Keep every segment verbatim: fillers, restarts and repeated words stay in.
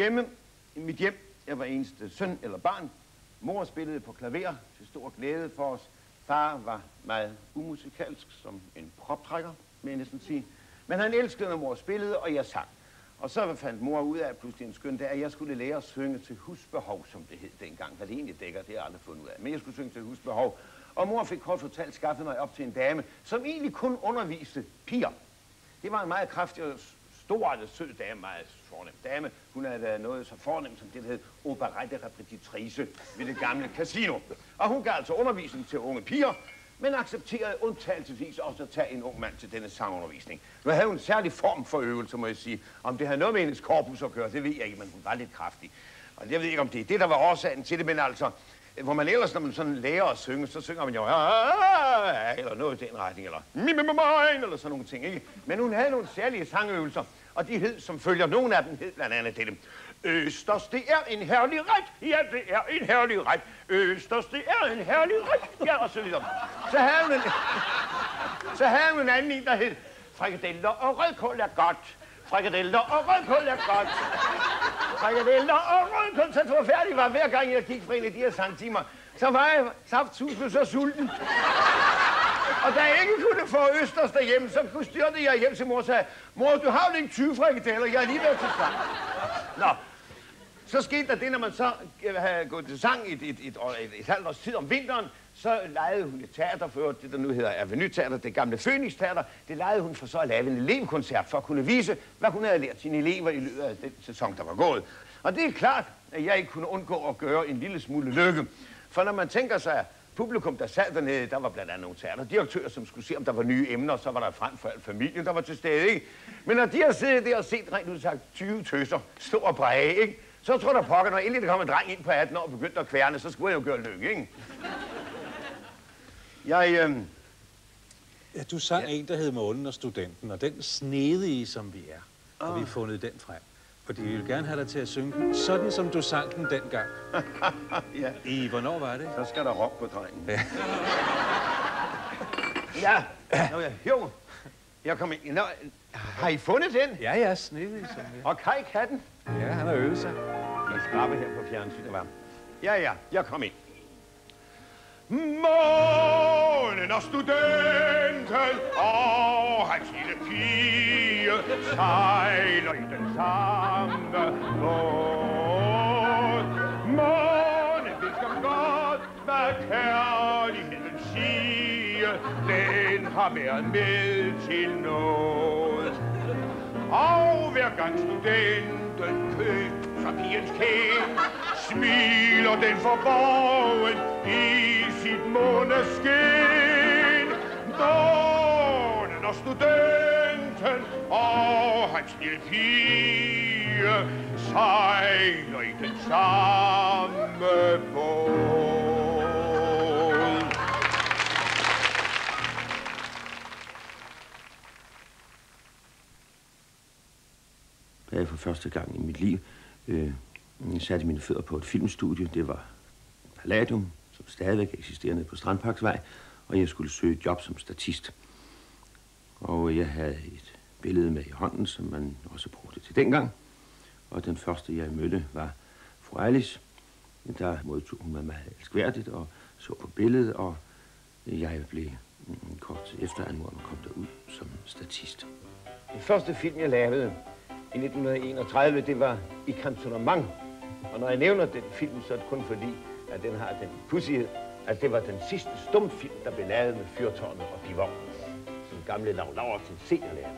hjemme i mit hjem. Jeg var eneste søn eller barn. Mor spillede på klaver til stor glæde for os. Far var meget umusikalsk, som en proptrækker, vil jeg næsten sige. Men han elskede, når mor spillede, og jeg sang. Og så fandt mor ud af pludselig en skøn dag, at jeg skulle lære at synge til husbehov, som det hed dengang. Hvad det egentlig dækker, det har jeg aldrig fundet ud af. Men jeg skulle synge til husbehov. Og mor fik kort fortalt skaffet mig op til en dame, som egentlig kun underviste piger. Det var en meget kraftig og stor og sød dame, meget fornem dame. Hun havde været noget så fornem som det, der hed operette repetitrice ved det gamle casino. Og hun gav altså undervisning til unge piger, men accepterede undtagelsesvis også at tage en ung mand til denne sangundervisning. Nu havde hun en særlig form for øvelse, må jeg sige. Om det havde noget med hendes korpus at gøre, det ved jeg ikke, men hun var lidt kraftig. Og jeg ved ikke, om det er det, der var årsagen til det, men altså, hvor man ellers, når man sådan lærer at synge, så synger man jo, eller noget i den retning, eller mimimimine, eller sådan nogle ting, ikke? Men hun havde nogle særlige sangøvelser, og de hed som følger. Nogle af dem hed blandt andet dette. Østers, det er en herlig ret. Ja, det er en herlig ret. Østers, det er en herlig ret. Ja, og så videre. Så havde hun en, så havde hun en anden en, der hed frikadeller og rødkål er godt. Frikadeller og rødkål er godt. Frikadeller og rødkål. Så tror færdig var hver gang jeg gik fra en af de her sangtimer, så var jeg saftsus så sulten. Og da jeg ikke kunne få Østers derhjemme, så styrte jeg hjem til mor og sagde, mor, du har jo ikke tyve frikadeller, jeg er lige ved til sang. Nå, så skete der det, når man så havde gået til sang et, et, et, et, et, et halvt års tid om vinteren, så lejede hun et teater for det, der nu hedder Avenue Teater, det gamle Phoenix Teater. Det lejede hun for så at lave en elevkoncert for at kunne vise, hvad hun havde lært sine elever i løbet af den sæson, der var gået. Og det er klart, at jeg ikke kunne undgå at gøre en lille smule lykke. For når man tænker sig, publikum, der sad dernede, der var blandt andet nogle teaterdirektører, som skulle se, om der var nye emner, så var der frem for al familien, der var til stede, ikke? Men når de har siddet der og set rent ud sagt tyve tøser stå og bræge, ikke? Så tror der pokker, når endelig der kom en dreng ind på atten år og begyndte at kværne, så skulle jeg jo gøre lykke, ikke? Jeg, øhm... Ja, du sang ja. en, der hed Månen og Studenten, og den snedige, som vi er, oh. har vi fundet den frem. Fordi vi vil gerne have dig til at synge den, sådan som du sang den dengang. Ja. I hvornår var det? Så skal der rock på drengen. Ja. Ja, nå ja, jo. Jeg kom ind. Nå, har I fundet den? Ja, ja, snedig som vi. Og Kai katten? Ja, han har øvet sig. Jeg skraber her på fjernsynet, var. Ja, ja, jeg kom ind. Månen og studenten og hans lille pige sejler i den samme båd. Månen visker godt, hvad kærligheden siger. Den har været med til noget. Og hver gang studenten kysser pigens kind, smiler den forborgen i sit måneskin. Månen og studenten og hans lille pige sejler i den samme båd. Da jeg for første gang i mit liv øh, satte mine fødder på et filmstudie, det var Palladium, som stadigvæk eksisterer nede på Strandparksvej, og jeg skulle søge et job som statist. Og jeg havde et billede med i hånden, som man også brugte til dengang. Og den første, jeg mødte, var fru Eilis. Der modtog hun mig meget elskværdigt og så på billedet, og jeg blev mm, kort efter anmodet om at komme derud som statist. Den første film, jeg lavede i nitten enogtredive, det var I Cantonnement. Og når jeg nævner den film, så er det kun fordi, at den har den pudsighed, at det var den sidste stumfilm, der blev lavet med Fyrtårnet og Bivognen, som gamle Lau Laursen senior lavede.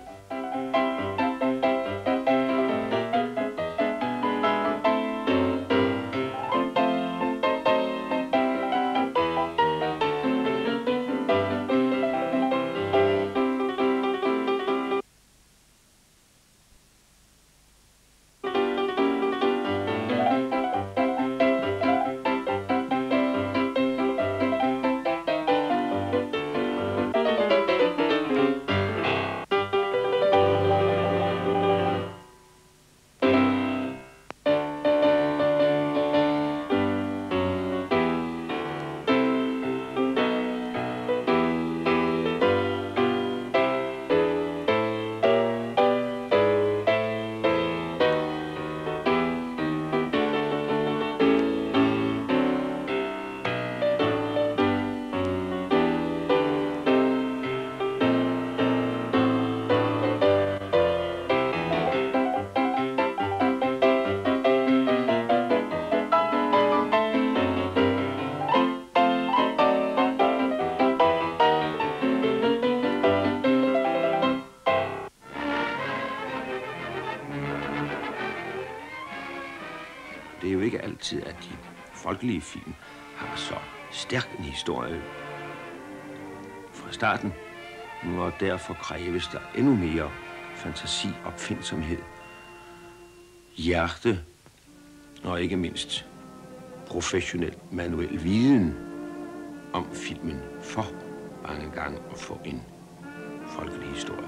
altid, at de folkelige film har så stærk en historie fra starten, og derfor kræves der endnu mere fantasi, opfindsomhed, hjerte og ikke mindst professionel manuel viden om filmen for mange gange at få en folkelig historie.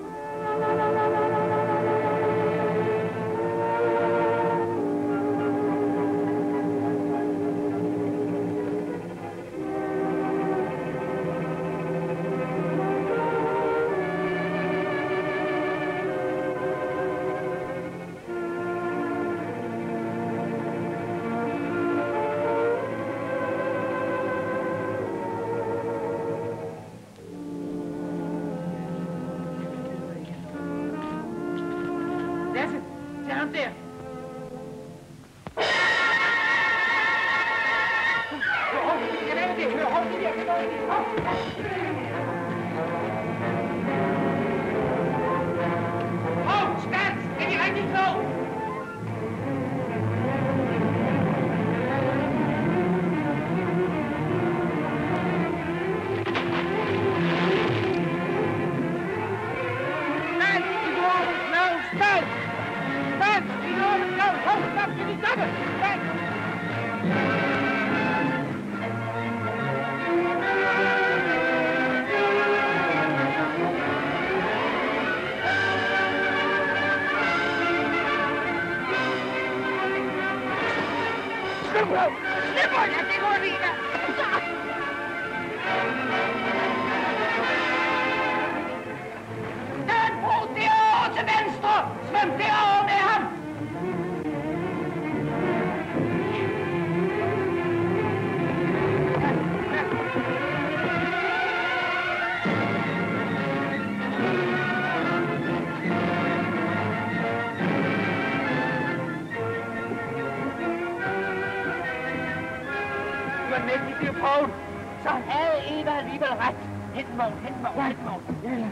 Så havde Eva alligevel ret. Hent mig, hent mig, hent mig. Ja, ja.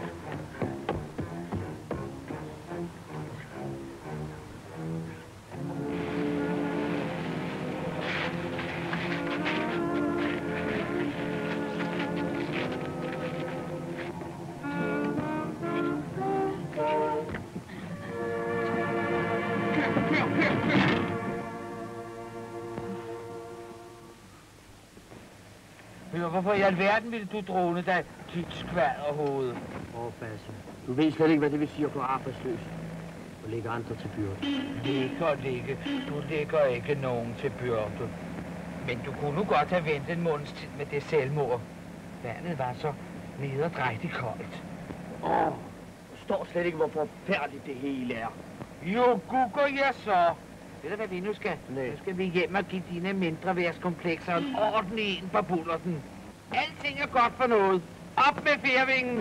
Hvorfor i alverden ville du drone dig tykt skvalderhoved? Åh, oh, Basse. Du ved slet ikke, hvad det vil sige at gå arbejdsløs og lægge andre til byrde. Ligger, ligge. Du lægger ikke nogen til byrde. Men du kunne nu godt have ventet en måneds tid med det selvmord. Vandet var så nederdrægtigt koldt. Åh, oh, du står slet ikke, hvor forfærdeligt det hele er. Jo, gugger jeg så. Ved du, hvad vi nu skal? Nej. Nu skal vi hjem og give dine mindre værtskomplekser en ordentlig en på bullerten. Alting er godt for noget. Op med fjervingen!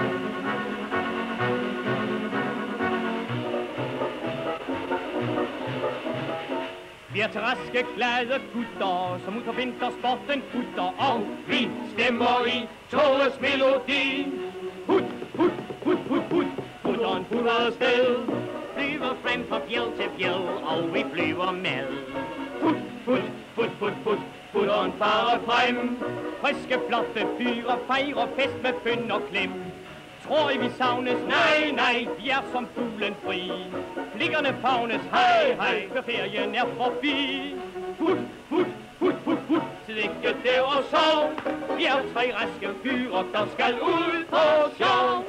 Vi er til raske, glade gutter, som ud på vintersporten putter, og vi stemmer i togets melodi. Put, put, put, put, put, putteren putter afsted. Flyver frem fra bjerg til bjerg, og vi flyver med. Put, put, put, put, put, putteren farer frem. Friske, flotte fyre fejrer fest med bøn og klem. Tror I vi savnes? Nej, nej, vi er som fuglen fri. Blikkerne favnes, hej, hej, for ferien er forbi. Put, put, put, put, put, sid ikke der og sov. Vi er tre raske fyre, der skal ud på sjov.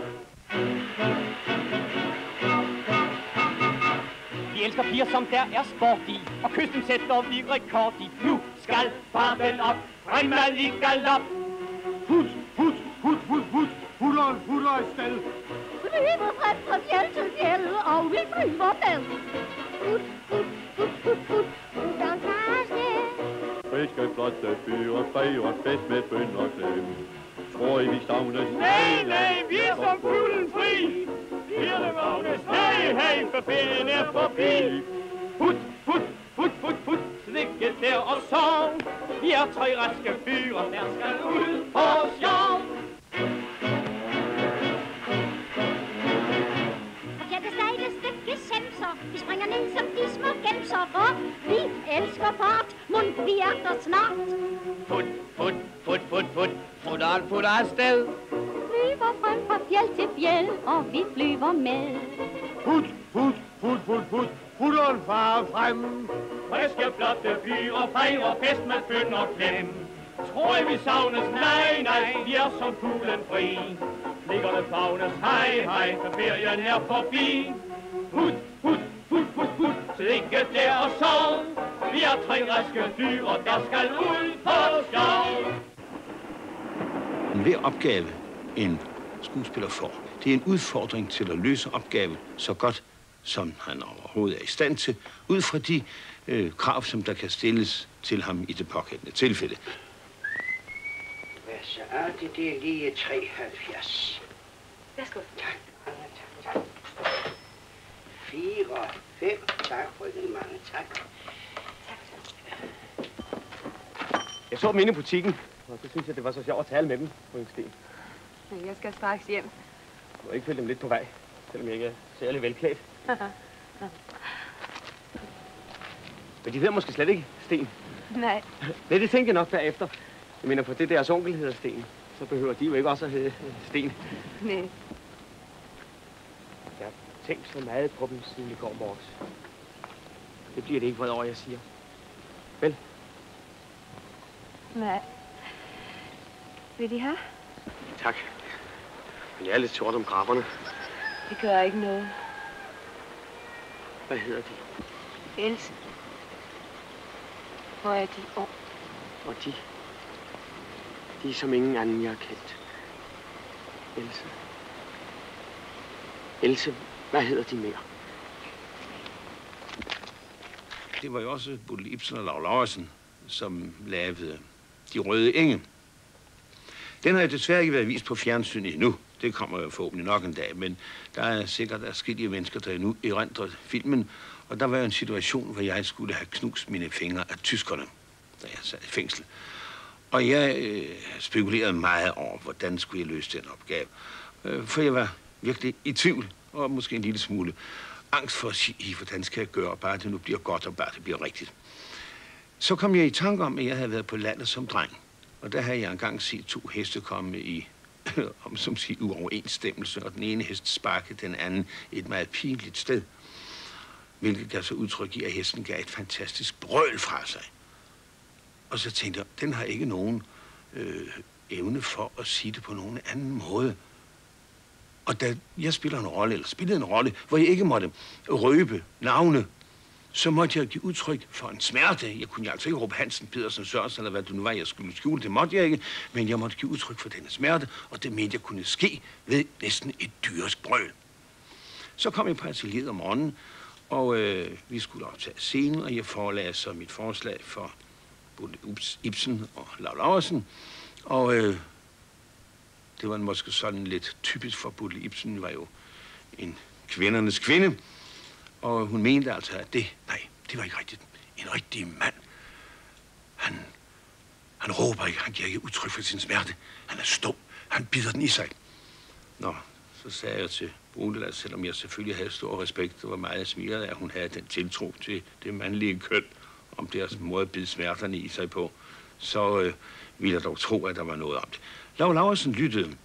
Vi elsker piger, som der er sport i, og kysten sætter vi rekord i. Nu skal farven op, fremad i galop. Put, put, put, put, put, putteren putter i sted. Flyver frem fra fjeld til fjeld, og vi flyver med. Put, put, put, put, put, putteren tager afsted. Friske, flotte fyre fejrer fest med bøn og klem. Tror I vi savnes? Nej, nej, vi er som fuglen fri. Pigerne vågnes, hey, hey, for ferien er forbi. Put, put, put, put, put, slikket der og sov. Vi er tre raske fyre, der skal ud på sjov. Ja, det sejleste ikke semser. Vi springer ned som de små gemser, for vi elsker fart. Mund, vi er der snart. Fut, fut, fut, fut, fut, futteren futter afsted. Flyver frem fra fjeld til fjeld, og vi flyver med. Fut, fut, fut, fut, fut, futteren farer frem. Friske, flotte fyre fejrer fest med bøn og klem. Tror I, vi savnes? Nej, nej, vi er som fuglen fri. Ligger det fagnes, hej, hej, for ferien er forbi. Hut, hut, hut, hut, hut, sid ikke der og sov. Vi er tre raske dyr, der skal ud på skov. Hver opgave, en skuespiller får, det er en udfordring til at løse opgaven så godt, som han overhovedet er i stand til, ud fra de øh, krav, som der kan stilles til ham i det pågældende tilfælde. Hvad så er det? Det er lige treoghalvfjerds. Værsgo. Tak. Tak, tak. Fire, fem. Tak, frøken mange. Tak. Jeg så dem inde i butikken, og så synes jeg, det var så sjovt at tale med dem, frøken Sten. Jeg skal straks hjem. Du må ikke følge dem lidt på vej, selvom jeg ikke er særlig velklædt. Men de hedder måske slet ikke Sten. Nej. Nej, det tænkte jeg nok derefter. Jeg mener, for det deres onkel hedder Sten, så behøver de jo ikke også at hedde Sten. Nej. Jeg har tænkt så meget på dem siden i går morges. Det bliver det ikke vred over, jeg siger. Vel? Nej. Vil de have? Tak. Men jeg er lidt sort om grapperne. Det gør ikke noget. Hvad hedder de? Else. Hvor er de? Oh. Og de? De er som ingen anden, jeg har kendt. Else. Else, hvad hedder de mere? Det var jo også Bodil Ibsen og Lau Laursen, som lavede De Røde Enge. Den har jo desværre ikke været vist på fjernsynet endnu. Det kommer jo forhåbentlig nok en dag, men der er sikkert adskillige mennesker, der nu erindrer filmen. Og der var jo en situation, hvor jeg skulle have knust mine fingre af tyskerne, da jeg sad i fængsel. Og jeg øh, spekulerede meget over, hvordan skulle jeg løse den opgave. Øh, for jeg var virkelig i tvivl, og måske en lille smule angst for at sige, hvordan skal jeg gøre, bare det nu bliver godt, og bare det bliver rigtigt. Så kom jeg i tanke om, at jeg havde været på landet som dreng. Og der havde jeg engang set to heste komme i, om som siger, uoverensstemmelse, og den ene hest sparkede den anden et meget pinligt sted. Hvilket gav så udtryk i, at hesten gav et fantastisk brøl fra sig. Og så tænkte jeg, den har ikke nogen øh, evne for at sige det på nogen anden måde. Og da jeg spiller en rolle, eller spillede en rolle, hvor jeg ikke måtte røbe navne, så måtte jeg give udtryk for en smerte. Jeg kunne altså ikke råbe Hansen, Pedersen, Sørensen, eller hvad det nu var, jeg skulle skjule. Det måtte jeg ikke, men jeg måtte give udtryk for denne smerte, og det mente jeg kunne ske ved næsten et dyrisk brøl. Så kom jeg på atelieret om morgenen, og øh, vi skulle optage scenen, og jeg forelagde så mit forslag for både Ibsen og Lau Laursen. Og øh, det var måske sådan lidt typisk for Bodil Ibsen, var jo en kvindernes kvinde. Og hun mente altså, at det, nej, det var ikke rigtigt. En rigtig mand. Han, han råber ikke, han giver ikke udtryk for sin smerte. Han er stum, han bider den i sig. Nå, så sagde jeg til Bodil, at selvom jeg selvfølgelig havde stor respekt og var meget smilet af, at hun havde den tiltro til det mandlige køn, om deres måde at bide smerterne i sig på, så øh, ville jeg dog tro, at der var noget om det. Lau Laursen lyttede,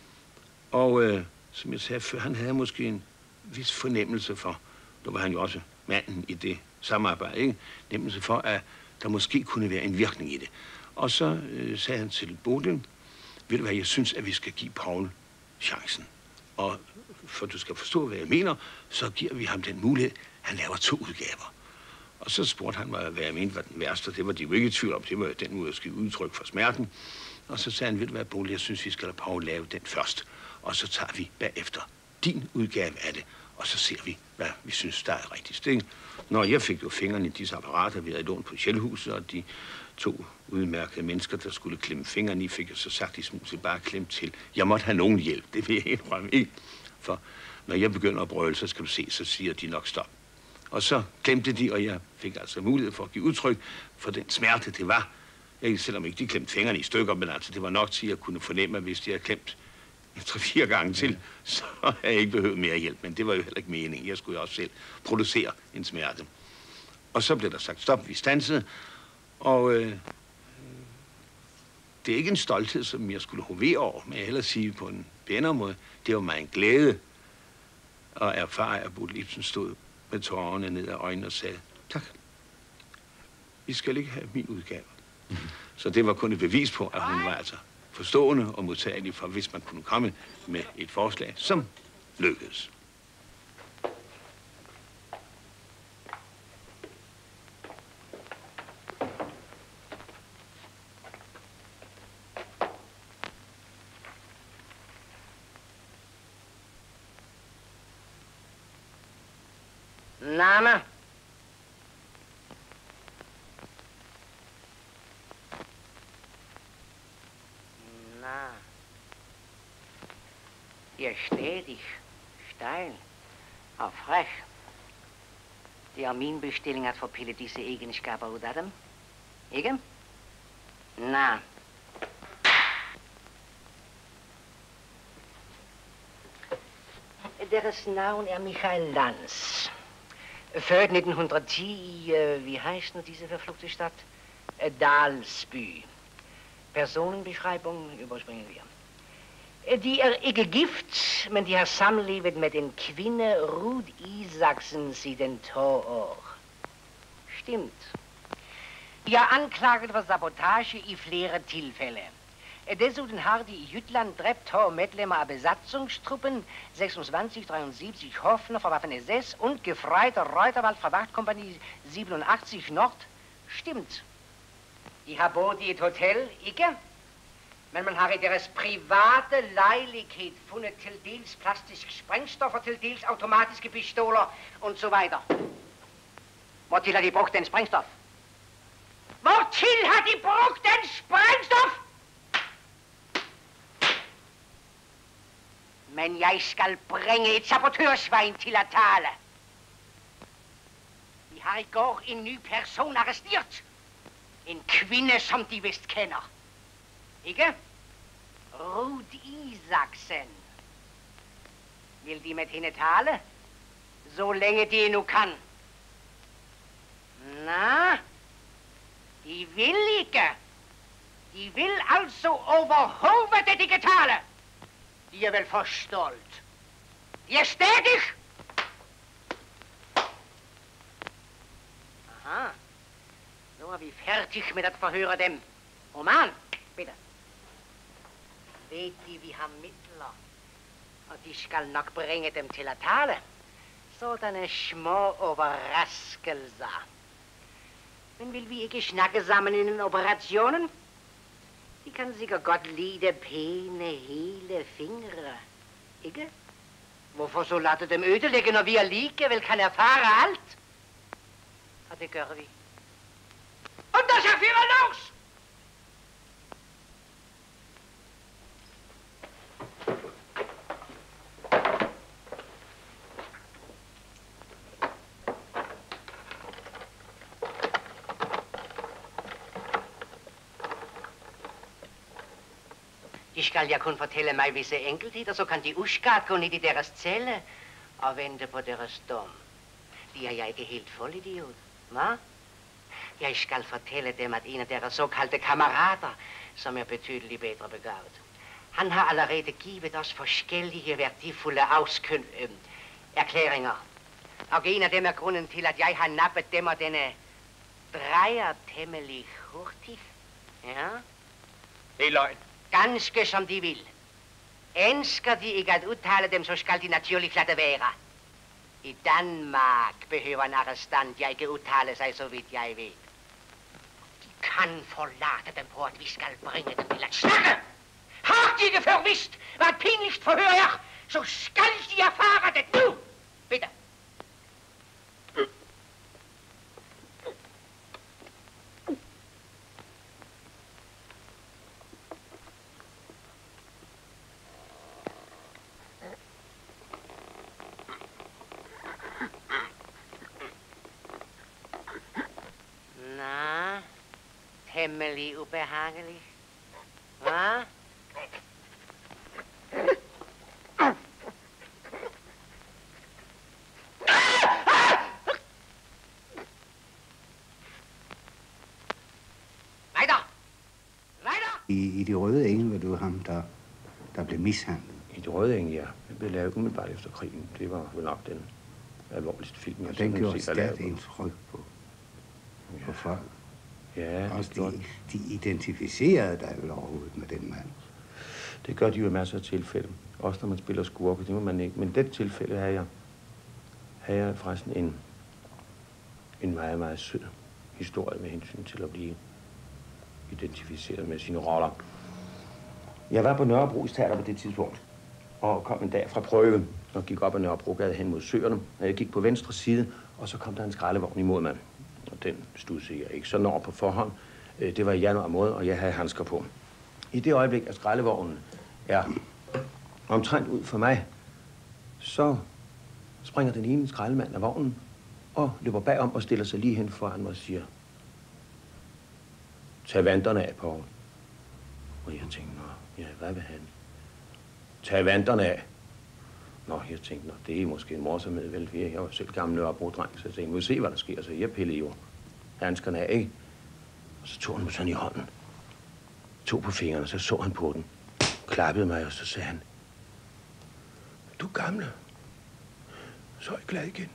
og øh, som jeg sagde før, han havde måske en vis fornemmelse for, der var han jo også manden i det samarbejde, ikke? Nemmelse for, at der måske kunne være en virkning i det. Og så øh, sagde han til Bodil, ved du hvad, jeg synes, at vi skal give Paul chancen. Og for du skal forstå, hvad jeg mener, så giver vi ham den mulighed, han laver to udgaver. Og så spurgte han mig, hvad jeg mente var den værste, det var de jo ikke i tvivl om, det var den måde at skrive udtryk for smerten. Og så sagde han, ved du hvad, Bodil, jeg synes, vi skal lade Paul lave den først. Og så tager vi bagefter din udgave af det. Og så ser vi, hvad vi synes, der er rigtigst, ikke? Når jeg fik jo fingrene i disse apparater, vi havde lånt på Sjælhuset, og de to udmærkede mennesker, der skulle klemme fingrene i, fik jeg så sagt i smuset bare klemt til. Jeg måtte have nogen hjælp, det vil jeg indrømme, ikke? For når jeg begynder at brøle, så skal du se, så siger de nok stop. Og så klemte de, og jeg fik altså mulighed for at give udtryk for den smerte, det var. Ikke, selvom ikke de klemte fingrene i stykker, men altså det var nok til, at jeg kunne fornemme, at hvis de havde klemt tre-fire gange til, så har jeg ikke behøvet mere hjælp, men det var jo heller ikke meningen. Jeg skulle jo også selv producere en smerte. Og så blev der sagt stop, vi stansede, og øh, det er ikke en stolthed, som jeg skulle hovere over, men jeg hellere sige på en pænere måde. Det var mig en glæde at erfare, at Bodil Ibsen stod med tårerne ned ad øjnene og sagde, tak, vi skal ikke have min udgave. Mm. Så det var kun et bevis på, at hun var altså forstående og modtagelig for, hvis man kunne komme med et forslag, som lykkedes. Name? Na. Ihr stetig, steil, og frech. Det er min bestilling at forpille disse egenskaber ud af dem. Ikke? Na. Deres navn er Michael Lanz. Født nitten ti i, uh, wie heißt nu diese verfluchte Stadt? Uh, Dalsby. Personenbeschreibung überspringen wir. Uh, de er ikke gift, men de har samlevet med en kvinde, Ruth Isaksen, siden to år. Stimmt. De er anklaget for sabotage i flere tilfælde. Desuden har de i Jütland dræbt to medlemmer af Besatzungstruppen, seksogtyve treoghalvfems Hofner fra Waffen S S und Gefreiter Reuterwald fra Wachtkompagni syvoghalvfems Nord. Stimmt. De har boet i et hotel, ikke? Men man har i deres private lejlighed fundet til dels plastisk sprængstoffer, til dels automatiske pistoler og så videre. Hvortil har de brugt den sprængstof? Hvortil har de brugt den sprængstof? Men jeg skal bringe et sabotørsvejn til at tale. Vi har i går en ny person arresteret. En kvinde, som de vist kender. Ikke? Ruth Isaksen. Vil de med hende tale? Så længe de endnu kan. Nå, de vil ikke. De vil altså overhovedet ikke tale. De er vel for stolt. De er stadig. Aha. Nu er vi færdige med at forhøre dem. Roman, bitte. Ved de, vi har midler, og de skal nok bringe dem til at tale. Sådanne små overraskelser. Men vil vi ikke snakke sammen inden operationen? De kan sikkert godt lide pæne, hele fingre. Ikke? Hvorfor så lade dem ødelægge, når vi alligevel kan erfare alt? Og det gør vi. Og der skal fyre los! De skal ja kun fortælle mig visse enkeltheder, så kan de uskadt gå ned i deres celle og vente på deres dom. De er jeg ikke helt fuld idiot, hva? Jeg skal fortælle dem, at en af deres såkaldte kammerater, som er betydeligt bedre begavet, han har allerede givet os forskellige værdifulde afskøn, øh, erklæringer. Og en af dem er grunden til, at jeg har nappet dem, og denne drejer temmelig hurtigt. Ja? Det er løgn. Ganske som de vil. Ønsker de ikke at udtale dem, så skal de naturligt lade være. I Danmark behøver en arrestant jeg ikke udtale sig, så vidt jeg ved. De kan forlade dem på, at vi skal bringe dem til at snakke. Har de ikke før vidst, hvad et pinligt forhør er, så skal de erfare det nu. Bitte. Temmelig ubehagelig. Hva? I, i De Røde Engel var du ham, der, der blev mishandlet. I De Røde Engel, ja. Det blev lavet umiddelbart efter krigen. Det var vel nok den alvorligste film, jeg og den gjorde stærkt indtryk på, ja. på folk. Ja, også de, de identificerede dig vel overhovedet med den mand. Det gør de jo i masser af tilfælde. Også når man spiller skurke, det må man ikke. Men i det tilfælde havde jeg, havde jeg forresten en, en meget, meget sød historie med hensyn til at blive identificeret med sine roller. Jeg var på Nørrebro Teater på det tidspunkt, og kom en dag fra prøve, og gik op ad Nørrebrogade hen mod Søerne. Og jeg gik på venstre side, og så kom der en skraldevogn imod mig. Og den studsede jeg ikke så når på forhånd. Det var i januar måned, og jeg havde handsker på. I det øjeblik, at skraldevognen er omtrent ud for mig, så springer den ene skraldemand af vognen og løber bagom og stiller sig lige hen foran mig og siger: "Tag vanterne af, Poul." Og jeg tænkte, nå, ja, hvad vil han? "Tag vanterne af." Nå, jeg tænkte, nå, det er måske en morsomhed, vel? Jeg var selv gammel Nørrebro-dreng, så jeg tænkte, må se, hvad der sker. Så jeg pillede jo handskerne af, ikke? Og så tog han mig sådan i hånden. Tog på fingrene, så så han på den. Klappede mig, og så sagde han: "Du er gamle. Så er jeg glad igen."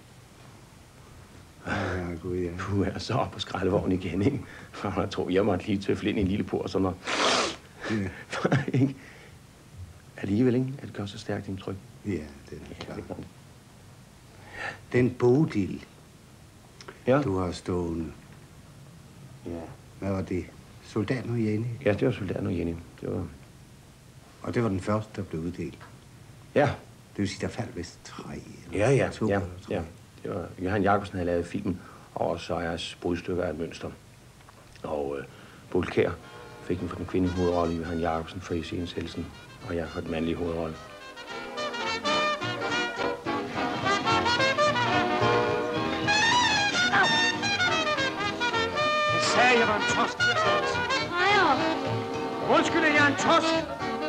Ja, gud, ja. Puh, jeg så op på skraldevognen igen, ikke? Og jeg tror, jeg måtte lige tøfle ind i en lille port, sådan noget. Ja. Alligevel, ikke? At det gør så stærkt indtryk. Ja, det er klart. Ja, den Bodil, ja. Du har stående. Ja. Hvad var det? Soldaten og Jenny? Ja, det var Soldaten og Jenny. Det var... Og det var den første, der blev uddelt? Ja. Det vil sige, der faldt vist tre eller ja, ja, to ja, eller tre. Ja. Det var Johan Jacobsen havde lavet filmen, og så er brudstykker af et mønster. Og øh, Bodil Kjær fik den for den kvindelige hovedrolle, Johan Jacobsen for iscenesættelsen, og jeg for den mandlige hovedrolle. Jeg sagde, jeg var en tosk. Freja! Undskyld, jeg er en tosk.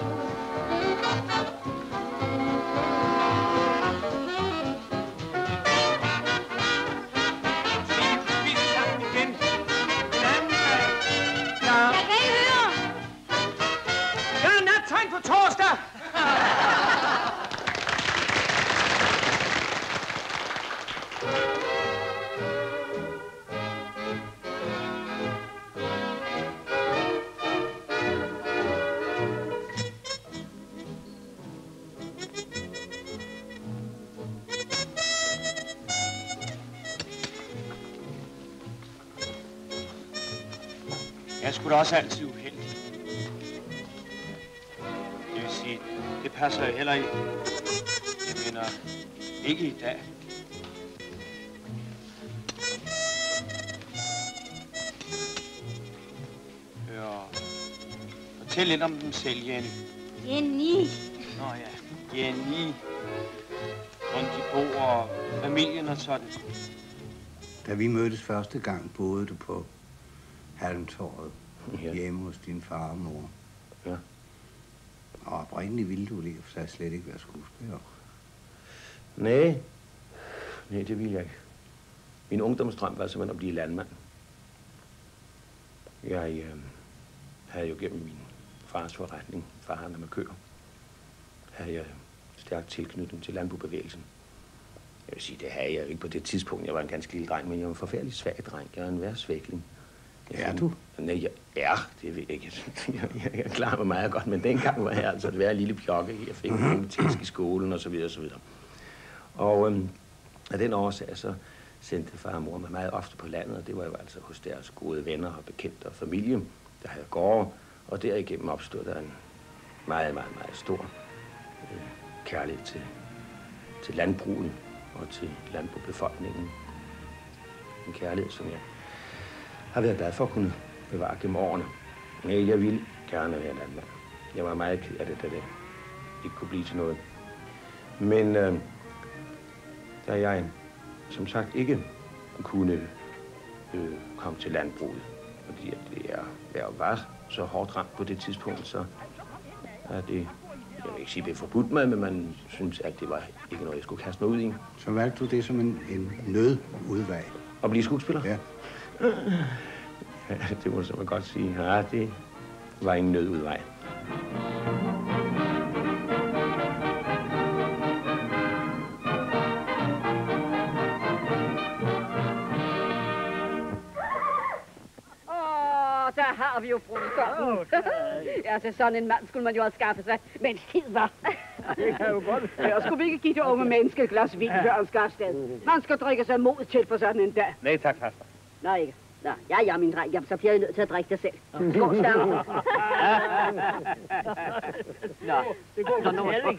Jeg er sgu da også altid uheldig. Det vil sige, det passer jo heller ikke. Jeg mener, ikke i dag. Hør, fortæl lidt om dem selv, Jenny. Jenny. Nå ja, Jenny. Hvordan de bor og familien og sådan. Da vi mødtes første gang, boede du på Halmtorvet, ja. Hjemme hos din far og mor. Ja. Og oprindeligt ville du lige for sig slet ikke være skuespiller. Nej, nej, det ville jeg ikke. Min ungdomsdrøm var simpelthen at blive landmand. Jeg øh, havde jo gennem min fars forretning, far med køer, havde jeg stærkt tilknytning til landbobevægelsen. Jeg vil sige, det havde jeg jo ikke på det tidspunkt. Jeg var en ganske lille dreng, men jeg var en forfærdelig svag dreng. Jeg er en værtsvækling. Er du? Nej, jeg er. Det ved jeg ikke. Jeg, jeg, jeg klarer mig meget godt, men dengang var jeg altså et værre lille pjokke. Jeg fik en tæsk i skolen og så videre og så videre. Og øhm, af den årsag, så sendte far og mor mig meget ofte på landet, og det var jo altså hos deres gode venner og bekendte og familie, der havde gårde, og derigennem opstod der en meget, meget, meget stor øh, kærlighed til, til landbruget og til landbobefolkningen. En kærlighed, som jeg har været glad for at kunne bevare gennem årene. Men jeg ville gerne være landmand. Jeg var meget ked af det, da det ikke kunne blive til noget. Men øh, da jeg som sagt ikke kunne øh, komme til landbruget, fordi at det er, jeg var så hårdt ramt på det tidspunkt, så er det, jeg vil ikke sige, det er forbudt mig, men man synes, at det var ikke noget, jeg skulle kaste mig ud i. Så valgte du det som en, en nødudvej? At blive skuespiller? Ja. Ja, det må man godt sige. Ja, det, var en nødudvej. Der har vi jo brudgommen. Ja, så sådan en mand skulle man jo have skaffet sig, mens tid var. Det kan jo godt være. Jeg skulle vi ikke give det unge menneske et glas vin, før han skal afsted. Man skal drikke sig mod til på sådan en dag. Nej tak, faster. Nej, ikke. Nå, ja, ja, min dreng. Jamen, så bliver jeg nødt til at drikke det selv. Skål, Stanner. Nå, det går for tælling.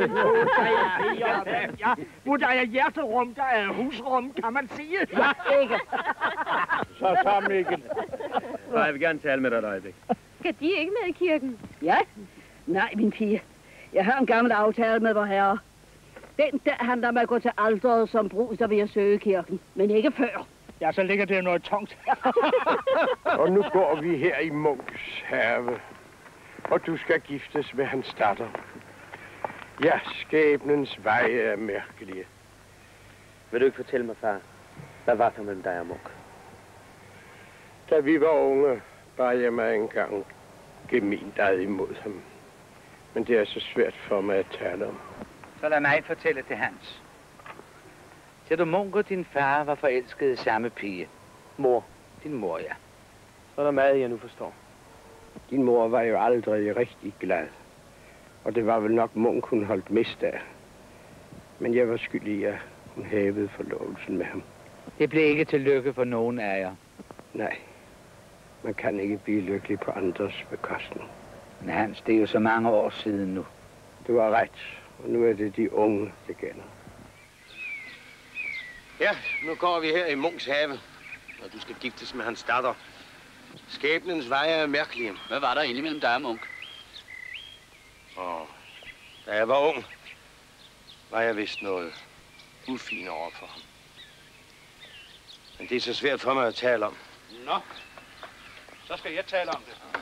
Ja, hvor der er hjerterum, der er husrum, kan man sige. Ja, ikke. Så så, Mikkel. Nej, jeg vil gerne tale med dig et øjeblik. Skal de ikke med i kirken? Ja? Nej, min pige. Jeg har en gammel aftale med vor herre. Den der handler med at gå til alderet som brud, der vil jeg søge kirken. Men ikke før. Ja, så ligger det noget tungt. Og nu går vi her i Munks have, og du skal giftes med hans datter. Ja, skæbnens veje er mærkelige. Vil du ikke fortælle mig, far, hvad var der mellem dig og Munk? Da vi var unge, bar jeg mig engang gemint ad imod ham. Men det er så svært for mig at tale om. Så lad mig fortælle til Hans. Ser du, Munk og din far var forelskede i samme pige. Mor. Din mor, ja. Så er der meget, jeg nu forstår. Din mor var jo aldrig rigtig glad. Og det var vel nok Munk, hun holdt mest af. Men jeg var skyldig, at hun hævede forlovelsen med ham. Det blev ikke til lykke for nogen af jer. Nej. Man kan ikke blive lykkelig på andres bekostning. Men Hans, det er jo så mange år siden nu. Du har ret. Og nu er det de unge, det gælder. Ja, nu går vi her i Munks have, og du skal giftes med hans datter. Skæbnens veje er mærkelige. Hvad var der egentlig mellem dig og Munk? Åh, da jeg var ung, var jeg vist noget ufin over for ham. Men det er så svært for mig at tale om. Nå, så skal jeg tale om det.